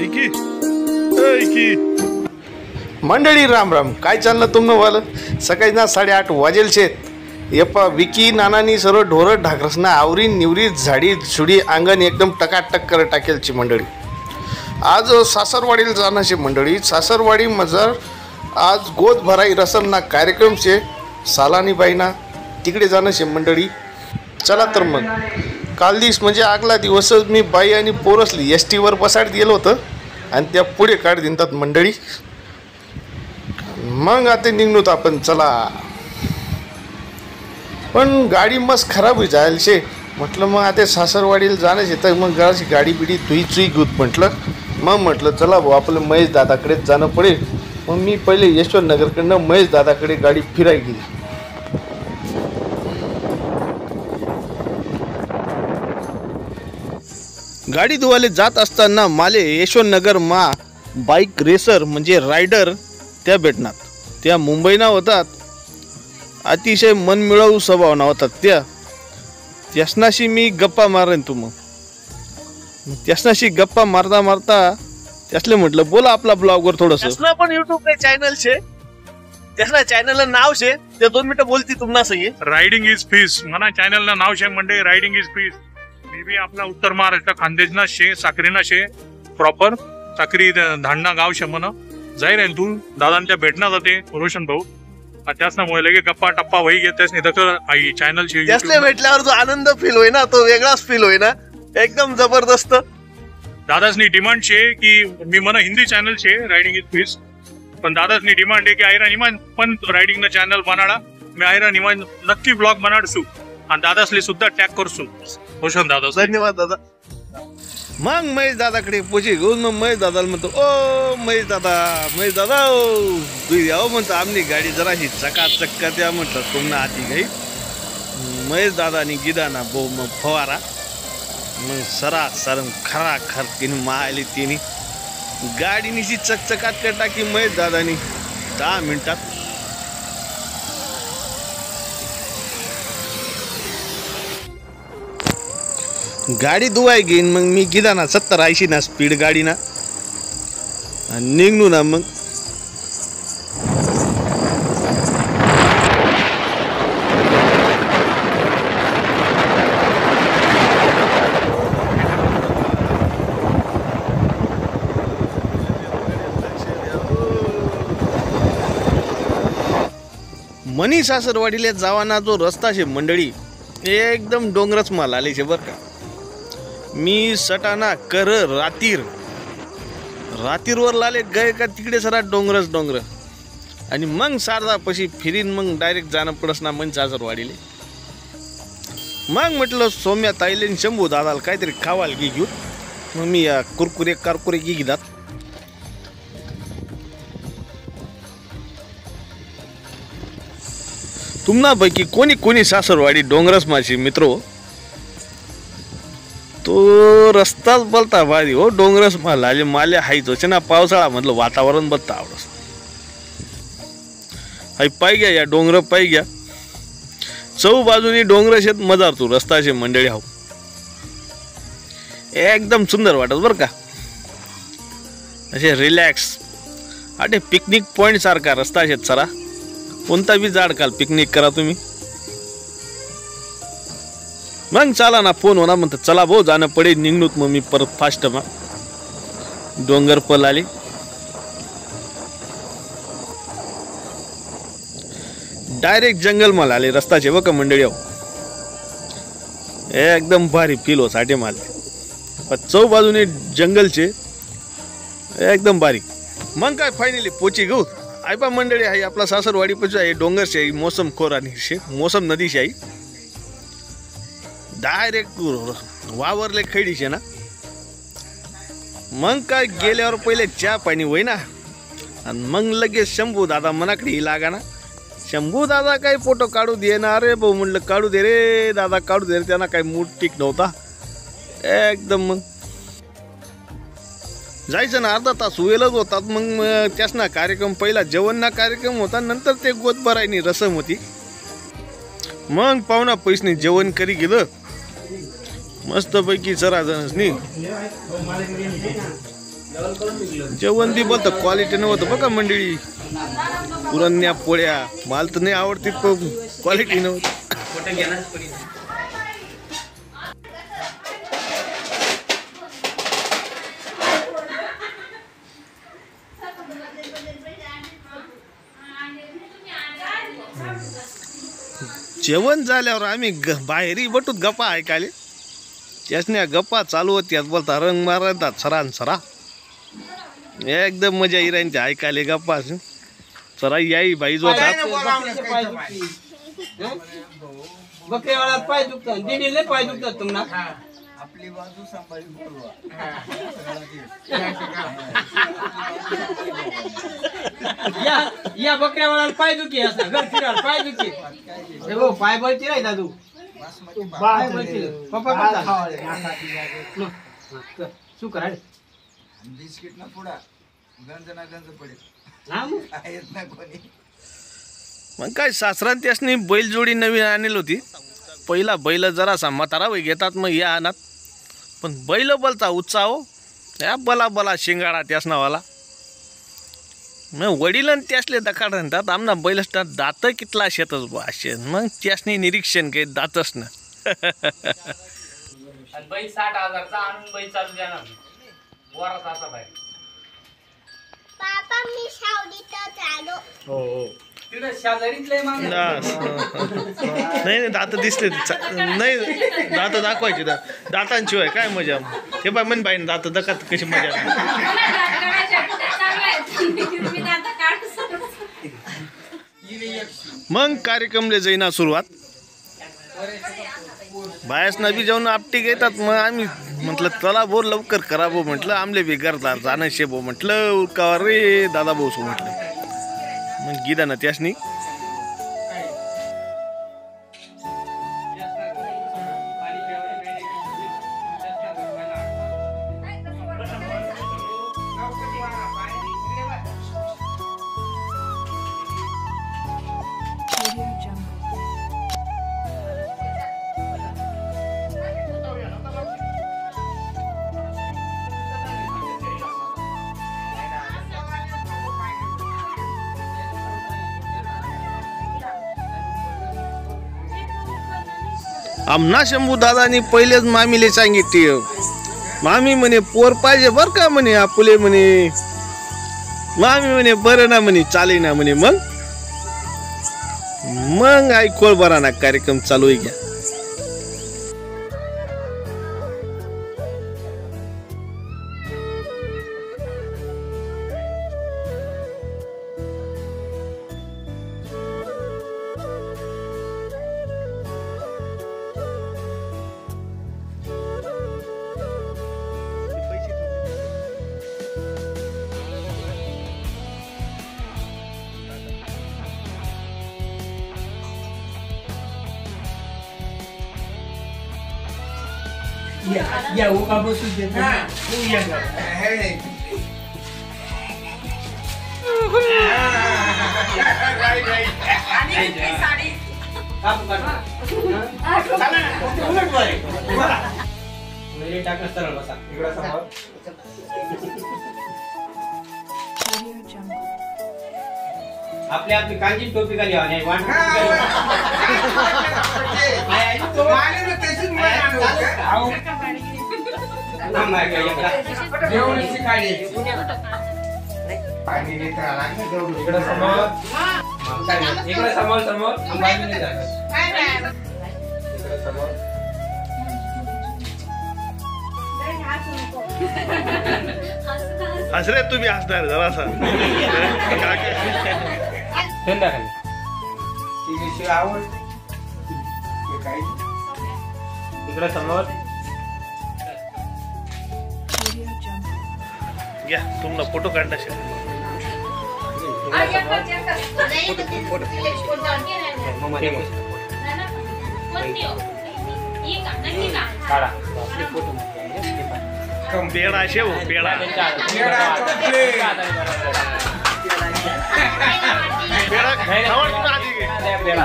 विकी मंडळी राम राम. काय चाललं तुमनं वालं? सकाळी ना 8:30 वाजेल शेत यप्पा विकी नानानी सर्व ढोरं ढाकरसना आवरी निवरी झाडी झुडी अंगण एकदम टकाटक कर टाकेलची मंडळी. आज सासरवाडीला जाण्याची मंडळी. सासरवाडी मजर आज गोद भराई रसमना कार्यक्रम शे सालानी बाईना तिकडे जाण्याची मंडळी. चला तर मग काल दिवस म्हणजे आगला दिवसच मी बाई आणि पोरसली एस टीवर बसाडत गेलो होतं आणि त्या पुढे काढ दिनतात मंडळी. मग आता निघणोत आपण. चला पण गाडी मस्त खराब होई जायला शे म्हटलं. मग आता सासरवाडीला जाण्याचे तर मग जराशी गाडी बिडी चुई घेऊत म्हटलं. मग म्हटलं चला भाऊ आपलं महेश दादाकडेच जाणं पडेल. मग मी पहिले यशवंतनगरकडनं महेश दादाकडे गाडी फिरायला गेली. गाडी धुवाले जात असताना माले यशवंतनगर मा बाईक रेसर म्हणजे रायडर त्या भेटणार. त्या मुंबईना होतात. अतिशय मनमिळावू स्वभावना होतात त्यासनाशी मी गप्पा मारेन. मग त्यासनाशी गप्पा मारता मारता त्यासले म्हटलं बोला आपला ब्लॉगवर थोडंसं. त्यासना पण युट्यूब पे चॅनल शे. त्यासना चॅनलला नाव शे. ते 2 मिनिटं बोलती तुम्हाला सगळी. रायडिंग इज पीस म्हणा चॅनलला नाव शे म्हणजे रायडिंग इज पीस. मी बी आपला उत्तर महाराष्ट्र खानदेशना शे साखरीना शे प्रॉपर साखरी धांडणा गाव शे म्हणा. जाईल आहे तू दादांच्या भेटणार जाते रोशन भाऊ. त्याच ना लगे गप्पा टप्पा वही घेत त्याच आई चॅनल शे. त्यासले भेटल्यावर जो आनंद फील होई ना तो वेगळाच फील होई ना. एकदम जबरदस्त. दादासनी डिमांड शे की मी म्हणा हिंदी चॅनल शे रायडिंग इज पीस. पण दादासनी डिमांड आहे की आयरा निमान पण रायडिंग ना चॅनल बनाडा. मी आयरा निमान नक्की ब्लॉग बनाडसू आणि दादासले सुद्धा टॅग करसू. रोशन दादा धन्यवाद दादा. मग महेश दादाकडे पोचे घेऊन मग महेश दादाला म्हणतो ओ महेश दादा तू यावं म्हणतो आमनी गाडी जराशी चकाचक कर द्या म्हटलं तुम्हाला आती गाई. महेश दादानी गिदाना बो मग फवारा मग सर खरा तिने मायली तिने गाडीनीची चकचकात कर टाकी महेश दादानी 10 मिनिटात. गाडी धुवाय घेईन मग मी गिदा ना 70-80 ना स्पीड गाडी ना निघणू ना. मग मनी सासरवाडीला जावाना जो रस्ता शे मंडळी एकदम डोंगरच माल आले शे बर का. मी सटाना कर रातीरवर लाले गए का तिकडे सरा डोंगर आणि मग सारदा पशी फिरीन मग डायरेक्ट जाणं पडस ना मन सासरवाडीले. मग म्हटलं सौम्या ताईले शंभू दादाला काहीतरी खावाल की घेऊ. मग मी या कारकुरे की घेतात. तुम्हापैकी कोणी सासरवाडी डोंगरस माझी मित्र तो रस्ताच बोलता भारी हो. डोंगरस माले हायच ना पावसाळा म्हटलं वातावरण बघता आवडस. हाय पाय घ्या या डोंगर पाय घ्या. चौ बाजूनी डोंगर शेत मजार तू रस्ताचे मंडळी हाव एकदम सुंदर वाटत बर का. असे रिलॅक्स अटे पिकनिक पॉइंट सारखा रस्ता शेत सरा. कोणता बी झाड काल पिकनिक करा तुम्ही. मग चला ना फोन होणार म्हणतात चला भाऊ जाणं पडे निघणूत. मग मी परत फास्ट मग डोंगर पल आली. डायरेक्ट जंगल मला आले रस्ताचे बघा मंडळी हो. एकदम भारी फील हो साठी माल चौ बाजूने जंगलचे एकदम भारी. मग काय फायनली पोची घेऊ आयपा मंडळी आहे आपला सासरवाडी पासून आहे डोंगर शे मोसम खोरानी शे मोसम नदी शे डायरेक्ट वावरले खैडीशे ना. मग काय गेल्यावर पहिले चहा पाणी होई ना आणि मग लगेच शंभू दादा मनाकडे लागा ना. शंभू दादा काही फोटो काढू दे ना. अरे भाऊ म्हणलं काढू दे रे दादा काढू दे रे. त्यांना काही मूड टिक नव्हता एकदम. मग जायचं ना अर्धा तास वेळच होतात. मग त्याच ना कार्यक्रम पहिला जेवण ना कार्यक्रम होता नंतर ते गोदभरायनी रसम होती. मग पाहुणा पैसने जेवण करी गेलं मस्त पैकी 4 जणच नी जेवण बी बोलतं क्वालिटी नव्हतं बघा मंडळी. पुरण्या पोळ्या मला तर नाही आवडती पण क्वालिटी नव्हती. जेवण झाल्यावर आम्ही बाहेरही बटूत गप्पा ऐकायले. त्यासने गप्पा चालू होत्या बोलता रंग मारतात सरा एकदम मजा येईल ते ऐकायला गप्पा. सरा याई बाई जो बकरीवाला पाय दुखतात दिदीले पाय दुखतात तुम्हाला आपली बाजू सांभाळून बोलवा. या बकऱ्यावाला पाय दुखी असं घर फिरायला पाय दुखी हे बघ पाय बळती नाही दादू पाय बळती पप्पा શું કરાય बिस्किट ना पुडा गंज ना गंज पडेल नाम आहेत ना कोणी. मग काय सासरान त्यासनी बैलजोडी नवीन आणली होती. पहिला बैल जरासा म्हातारा वय घेतात मग या आणत पण बैल बोलता उत्साह या बला बला शिंगाडा त्यास नावाला. मग वडील त्यासले दखाड म्हणतात आमना बैल असतात दात कितला शेतच बा असे मग त्यासनी निरीक्षण काही दातच ना. बैल 60,000चा आणून बैल चालू द्या ना वरात असा बाय पापा मी सावलीतच आलो. हो तिकडे शेजारीतले मग नाही दात दिसले नाही दात दाखवायचे दातांशिवाय काय मजा. हे बाय मन बाईन दात दखात कशी मजा. मग कार्यक्रमले जाईना सुरुवात बायासना बी जाऊन आपटी घेतात. मग आम्ही म्हटलं चला बोर लवकर करा भाऊ म्हटलं आमले बी करतात जाणं शे भाऊ म्हटलं का रे दादा भाऊ सो म्हटलं. मग गिदा ना त्यासनी आमना शंभू दादानी पहिलेच मामीले सांगितले मामी म्हणे पोर पाहिजे बर का म्हणे आपुले म्हणे. मामी म्हणे बरं ना म्हणे चाले ना म्हणे. मग आई खोळ बरा ना कार्यक्रम चालू आहे घ्या. या वो का बसू दे ना तू या आणि साडी आप करना उलट वर मेरे टाका सरळ बसा इकडे समोर. आपली आपली कांजी टोपी घाली आणि वाट इकडे समोर समोर हसरे तुम्ही हसणार जरासा आवड इकडे समोर घ्या तुम्हाला फोटो काढता शे पेडा शेव पेडा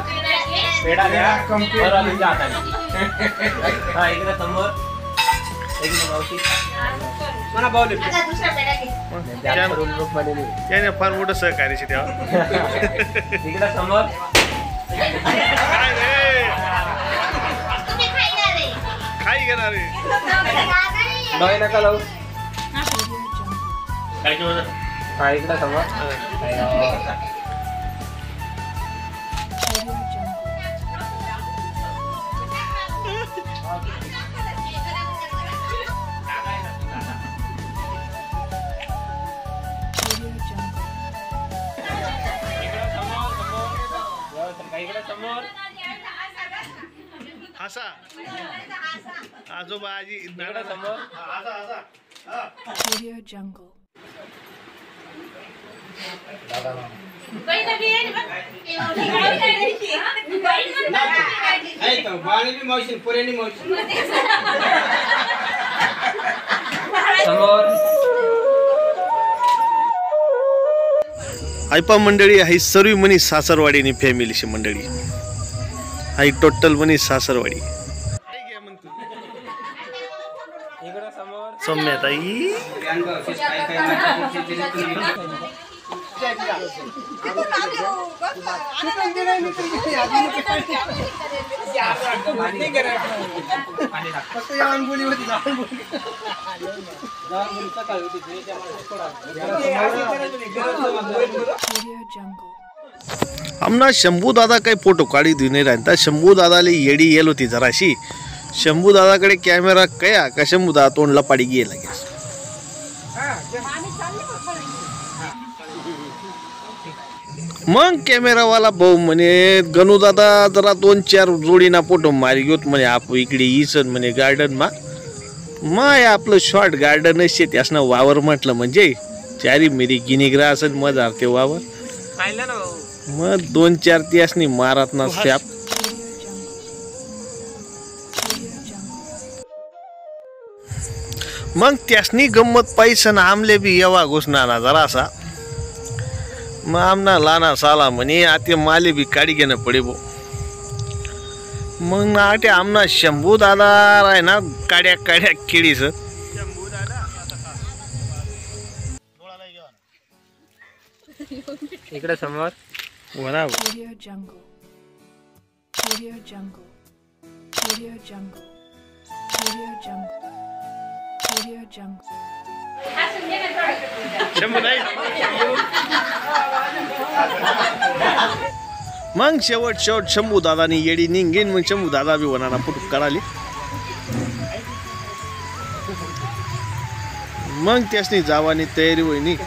पेडा द्या इकडे समोर मला बावले त्याने फार मोठं सहकार्य तेव्हा इकडे समोर काय रे तुम्ही खायला रे खाई घेणार रे डोळे नका लावू हा इकडे समोर हसा आजोबा आजी समोर Audio Jungle. बाळी मावशी पुरेनी मावशी समोर ऐपा मंडळी ही सर्व मनी सासरवाडीनी फॅमिलीची मंडळी ही टोटल मनी सासरवाडी इकडे समोर सौम्याताई Audio Jungle. आमना शंभू दादा काही फोटो काढी देऊ नाही राहता शंभू दादाला येडी येल होती जराशी शंभू दादाकडे कॅमेरा कया का शंभू दादा तोंडला पाडी गेला लगेच मग कॅमेरावाला भाऊ म्हणे गणू दादा जरा 2-4 जोडीना फोटो मारी घेत म्हणे आप इकडे इसन म्हणे गार्डन माय आपलं शॉर्ट गार्डन असे त्यासनं वावर म्हटलं म्हणजे चारी मेरी गिनीग्रा असेल मग ते वावर पाहिलं ना मग 2-4 त्यासनी मारत ना स्टॅप मग त्यासनी गंमत पाहिजे ना आमले बी येवा घुसणार जरा असा मग आमना लाना साला म्हणे आता माले बी काढी घेणं पडे बो मग ना आटे आमना शंभू दादा आहे ना काड्या काड्या केळीस इकडे समोर Audio Jungle. Audio Jungle. Audio Jungle. Audio Jungle. Audio Jungle. मग शेवट शंभू दादानी येडी निघेन मग शंभू दादा बी होणार फोटो काढाले मग त्यासनी जावानी तयारी होईनी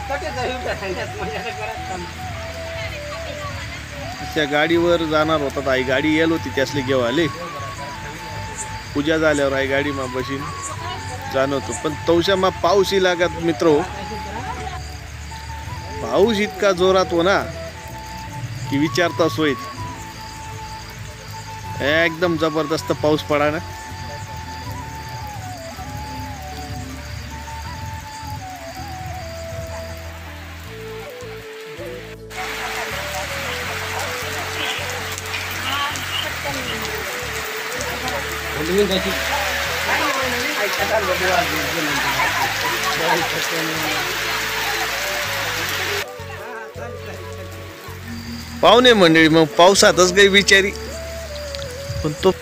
त्या गाडीवर जाणार होता आई गाडी येल होती त्यासले घेऊ आले पूजा झाल्यावर आई गाडी मा बशीन जाण होतो पण तवशा मा पाऊसही लागत मित्र पाऊस इतका जोरात हो ना की विचारता सोयच एकदम जबरदस्त पाऊस पडा ना पाहुणे मंडळी मग पावसातच काही बिचारी पण तो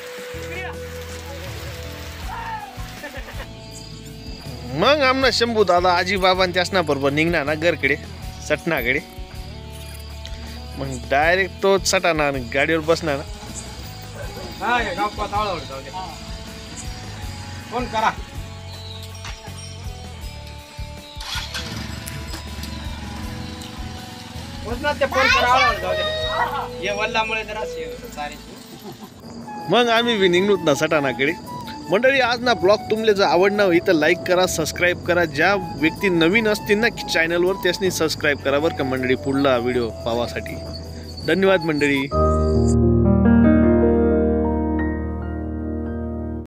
मग आमना शंभू दादा आजी बाबा त्यासना बरोबर निघणार ना घरकडे सटनाकडे मग डायरेक्ट तो सटाना गाडीवर बसणार ना फोन करा मग आम्ही बी निघलोत ना सटाणाकडे मंडळी आज ना ब्लॉग तुमले जर आवडणार होई तर लाईक करा सबस्क्राईब करा ज्या व्यक्ती नवीन असतील ना चॅनलवर त्यासनी सबस्क्राईब करा बरं का मंडळी पुढला व्हिडिओ पाहासाठी धन्यवाद मंडळी.